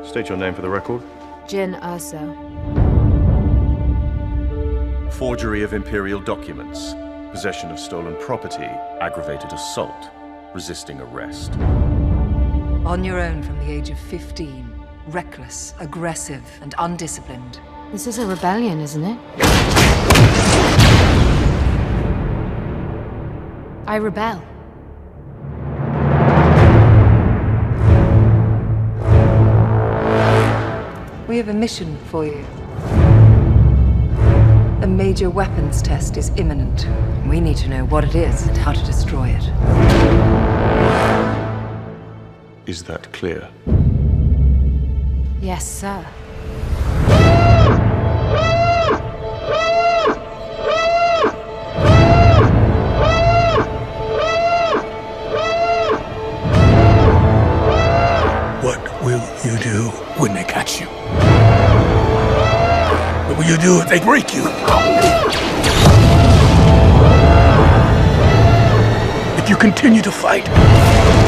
State your name for the record. Jin Urso. Forgery of imperial documents, possession of stolen property, aggravated assault, resisting arrest. On your own from the age of 15. Reckless, aggressive, and undisciplined. This is a rebellion, isn't it? I rebel. We have a mission for you. A major weapons test is imminent. We need to know what it is and how to destroy it. Is that clear? Yes, sir. What will you do when they catch you? What will you do if they break you? If you continue to fight?